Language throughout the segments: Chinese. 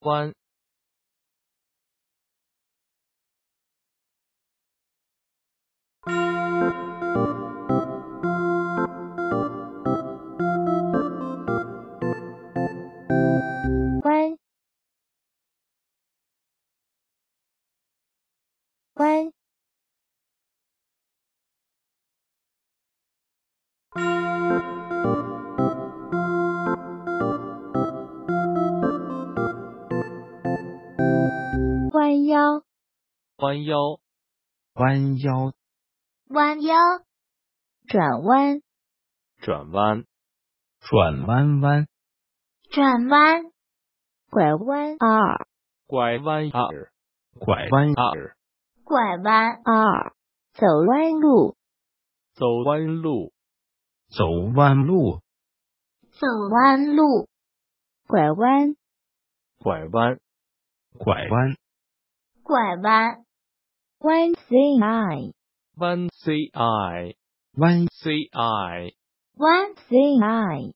弯弯弯弯腰弯腰弯腰弯腰转弯转弯转弯弯转弯拐弯二拐弯二拐弯二拐弯二走弯路走弯路走弯路走弯路拐弯拐弯拐弯拐弯弯 CI 弯 CI 弯 CI 弯 CI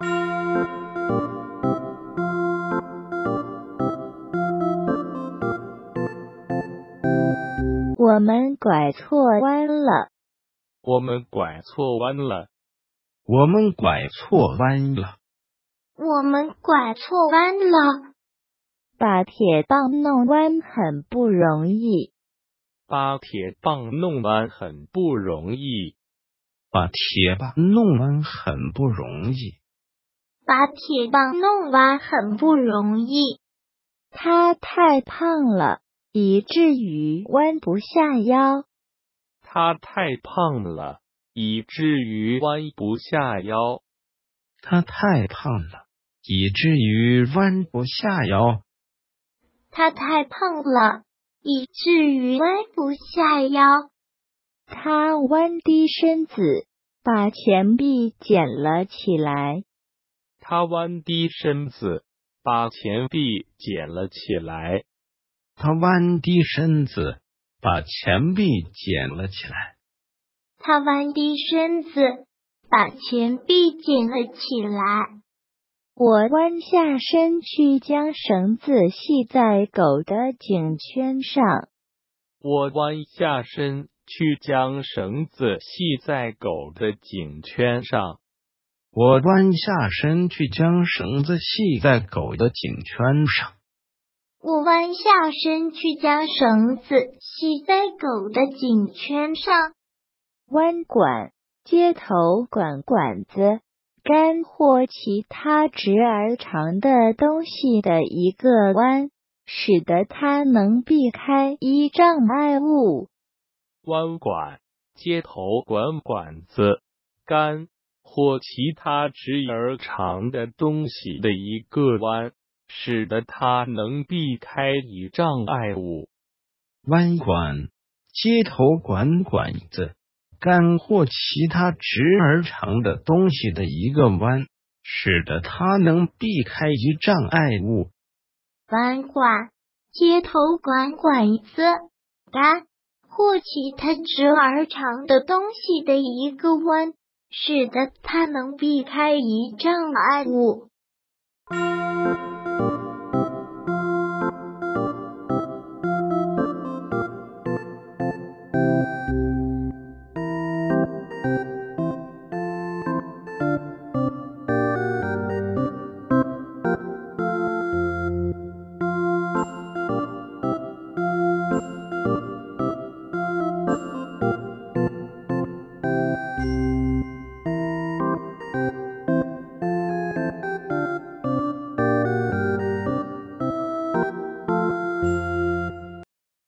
我们拐错弯了我们拐错弯了我们拐错弯了我们拐错弯了把铁棒弄弯很不容易把铁棒弄弯很不容易把铁棒弄弯很不容易把铁棒弄弯很不容易他太胖了以至于弯不下腰他太胖了以至于弯不下腰他太胖了以至于弯不下腰他太胖了以至于弯不下腰他弯低身子把钱币捡了起来他弯低身子把钱币捡了起来他弯低身子把钱币捡了起来他弯低身子把钱币捡了起来我弯下身去将绳子系在狗的颈圈上我弯下身去将绳子系在狗的颈圈上我弯下身去将绳子系在狗的颈圈上我弯下身去将绳子系在狗的颈圈上弯管接头管管子杆或其他直而长的东西的一个弯使得它能避开一障碍物弯管接头管管子杆或其他直而长的东西的一个弯使得它能避开一障碍物弯管接头管管子杆或其他直而长的东西的一个弯使得它能避开一障碍物弯管接头管管子杆或其他直而长的东西的一个弯使得它能避开一障碍物